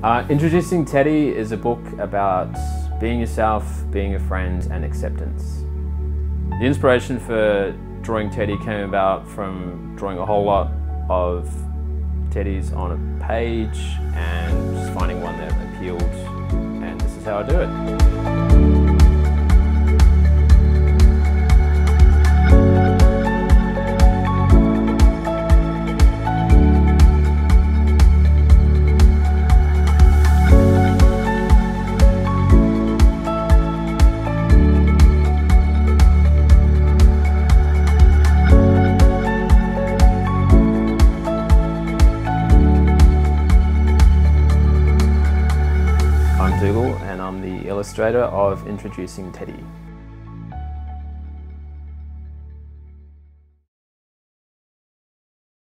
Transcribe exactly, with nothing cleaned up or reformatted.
Uh, Introducing Teddy is a book about being yourself, being a friend, and acceptance. The inspiration for drawing Teddy came about from drawing a whole lot of Teddies on a page and just finding one that appealed, and this is how I do it. I'm Dougal and I'm the illustrator of Introducing Teddy.